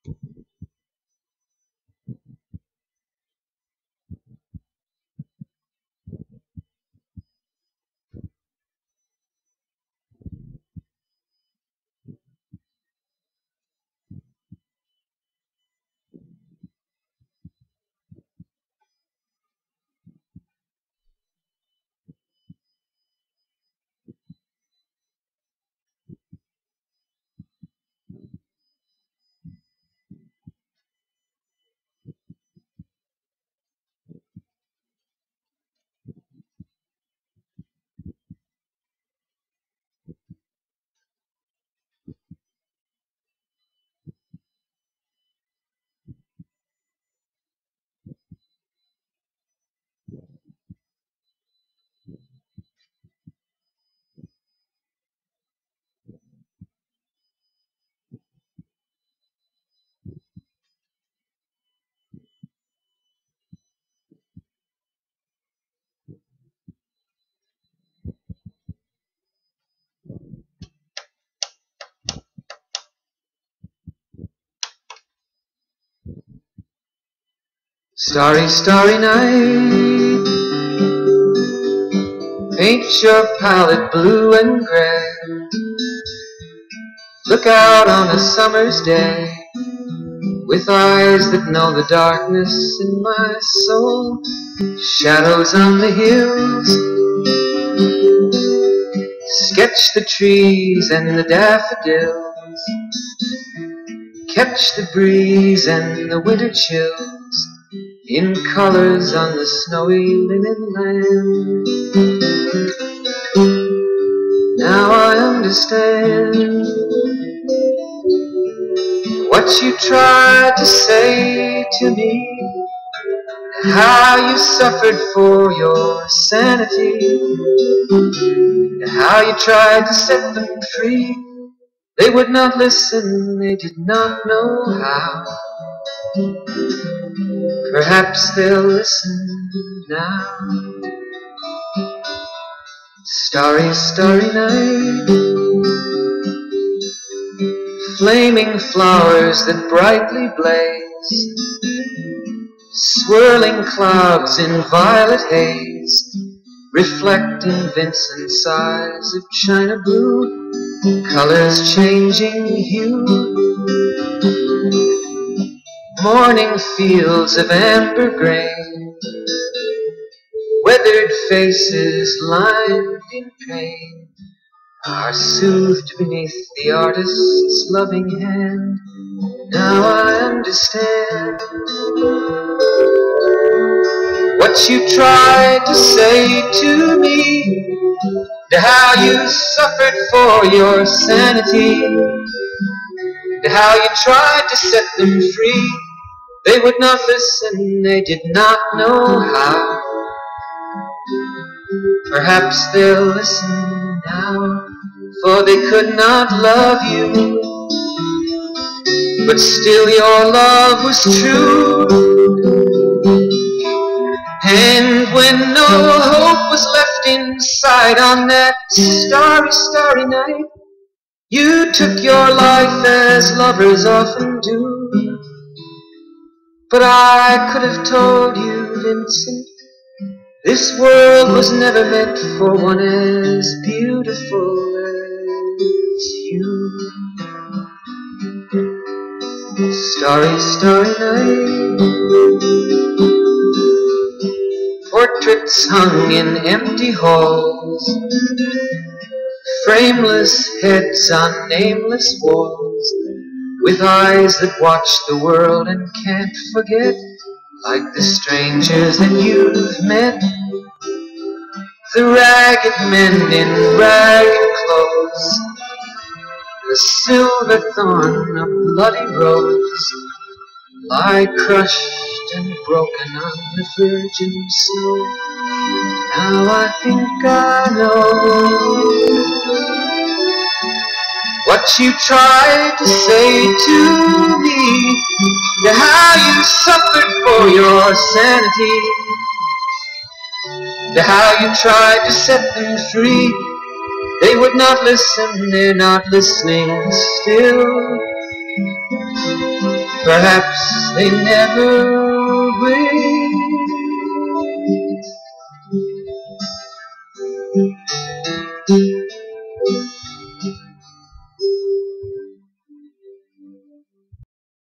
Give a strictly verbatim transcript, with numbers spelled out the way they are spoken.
Starry, starry night, paint your palette blue and gray. Look out on a summer's day with eyes that know the darkness in my soul. Shadows on the hills, sketch the trees and the daffodils. Catch the breeze and the winter chills in colors on the snowy linen land. Now I understand what you tried to say to me, how you suffered for your sanity, how you tried to set them free. They would not listen, they did not know how. Perhaps they'll listen now. Starry, starry night, flaming flowers that brightly blaze, swirling clouds in violet haze, reflecting Vincent's eyes of china blue, colors changing hue. Morning fields of amber grain, weathered faces lined in pain, are soothed beneath the artist's loving hand. Now I understand what you tried to say to me, how you suffered for your sanity, how you tried to set them free. They would not listen, they did not know how. Perhaps they'll listen now, for they could not love you, but still your love was true. And when no hope was left inside on that starry, starry night, you took your life as lovers often do. But I could have told you, Vincent, this world was never meant for one as beautiful as you. Starry, starry night, portraits hung in empty halls, frameless heads on nameless walls, with eyes that watch the world and can't forget, like the strangers that you've met, the ragged men in ragged clothes, the silver thorn of bloody rose, lie crushed and broken on the virgin snow. Now I think I know what you tried to say to me, how you suffered for your sanity, how you tried to set them free. They would not listen, they're not listening still. Perhaps they never